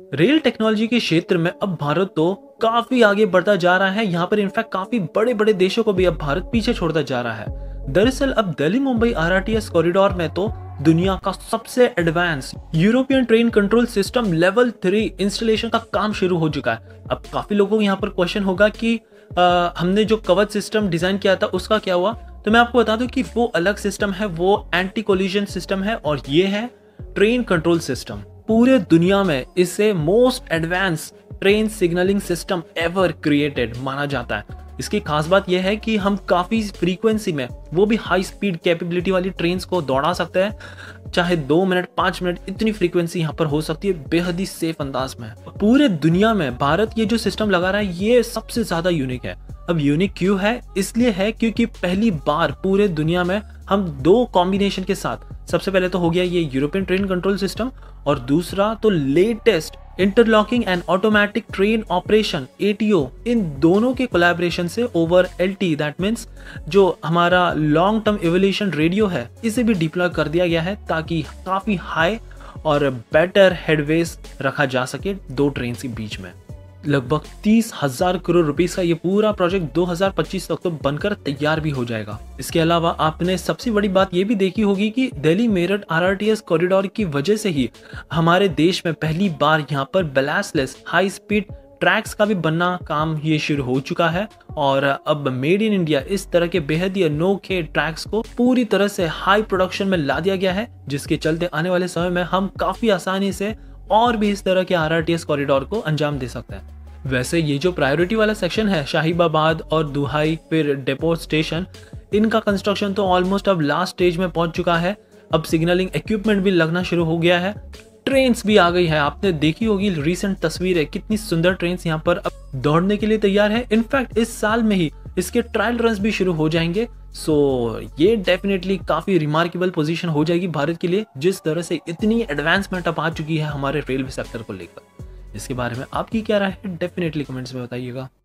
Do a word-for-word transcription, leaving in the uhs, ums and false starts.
Rail technology के क्षेत्र में अब भारत तो काफी आगे बढ़ता जा रहा है। यहाँ पर इनफैक्ट काफी बड़े बड़े देशों को भी अब भारत पीछे छोड़ता जा रहा है। दरअसल अब दिल्ली मुंबई आरआरटीएस कॉरिडोर में तो दुनिया का सबसे advance European train control system level three installation का काम शुरू हो चुका है। अब काफी लोगों को यहाँ पर क्वेश्चन होगा कि आ, हमने जो कवच सिस्टम डिजाइन किया था उसका क्या हुआ। तो मैं आपको बता दूं कि वो अलग सिस्टम है, वो एंटी कोलिजन सिस्टम है और ये है ट्रेन कंट्रोल सिस्टम। पूरे दुनिया में इसे most advance train signalling system ever created माना जाता है। इसकी खास बात यह है कि हम काफी फ्रीक्वेंसी में, वो भी हाई स्पीड कैपेबिलिटी वाली ट्रेन्स को दौड़ा सकते हैं। चाहे दो मिनट पांच मिनट इतनी फ्रीक्वेंसी यहाँ पर हो सकती है, बेहद ही सेफ अंदाज में। पूरे दुनिया में भारत ये जो सिस्टम लगा रहा है ये सबसे ज्यादा यूनिक है। अब यूनिक क्यों है? इसलिए है क्योंकि पहली बार पूरे दुनिया में हम दो कॉम्बिनेशन के साथ, सबसे पहले तो हो गया ये यूरोपियन ट्रेन कंट्रोल सिस्टम और दूसरा तो latest interlocking and automatic train operation A T O, इन दोनों के कोलैबोरेशन से over L T, that means जो हमारा लॉन्ग टर्म इवोल्यूशन रेडियो है, इसे भी डिप्लॉय कर दिया गया है ताकि काफी हाई और बेटर हेडवेज रखा जा सके दो ट्रेन के बीच में। लगभग तीस हजार करोड़ रुपीस का ये पूरा प्रोजेक्ट दो हज़ार पच्चीस तक तो बनकर तैयार भी हो जाएगा। इसके अलावा आपने सबसे बड़ी बात ये भी देखी होगी कि दिल्ली मेरठ आरआरटीएस कॉरिडोर की वजह से ही हमारे देश में पहली बार यहाँ पर बैलेंसलेस हाई स्पीड ट्रैक्स का भी बनना काम ये शुरू हो चुका है और अब मेड इन इंडिया इस तरह के बेहद ही अनोखे ट्रैक्स को पूरी तरह से हाई प्रोडक्शन में ला दिया गया है, जिसके चलते आने वाले समय में हम काफी आसानी से और भी इस तरह के आरआरटीएस कॉरिडोर को अंजाम दे सकते हैं। वैसे ये जो प्रायोरिटी वाला सेक्शन है, शाहीबाबाद और दुहाई फिर डेपो स्टेशन, इनका कंस्ट्रक्शन तो ऑलमोस्ट अब लास्ट स्टेज में पहुंच चुका है। अब सिग्नलिंग इक्विपमेंट भी लगना शुरू हो गया है, ट्रेन्स भी आ गई है। आपने देखी होगी रिसेंट तस्वीरें, कितनी सुंदर ट्रेन्स यहाँ पर अब दौड़ने के लिए तैयार है। इनफैक्ट इस साल में ही इसके ट्रायल रन्स भी शुरू हो जाएंगे। सो so, ये डेफिनेटली काफी रिमार्केबल पोजीशन हो जाएगी भारत के लिए, जिस तरह से इतनी एडवांसमेंट अब आ चुकी है हमारे रेलवे सेक्टर को लेकर। इसके बारे में आपकी क्या राय है, डेफिनेटली कमेंट्स में बताइएगा।